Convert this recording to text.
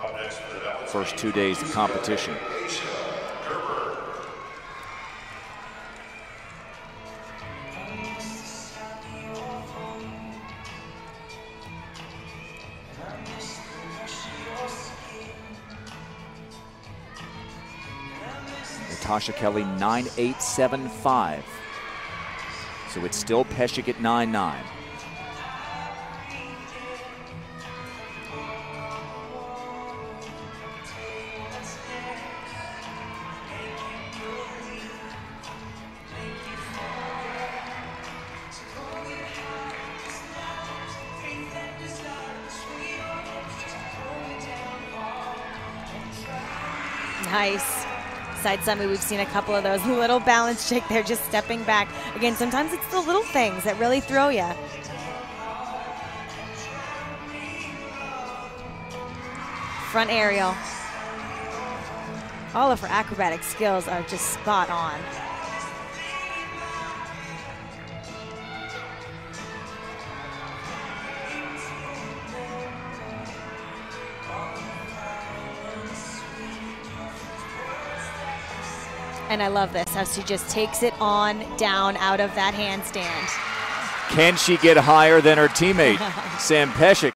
First 2 days of competition. Aisha Gerber. Natasha Kelly 9.875. So it's still Peshek at 9.9. Nice. Side summit, we've seen a couple of those. Little balance shake there, just stepping back. Again, sometimes it's the little things that really throw you. Front aerial. All of her acrobatic skills are just spot on. And I love this, how she just takes it on down out of that handstand. Can she get higher than her teammate, Sam Peshek?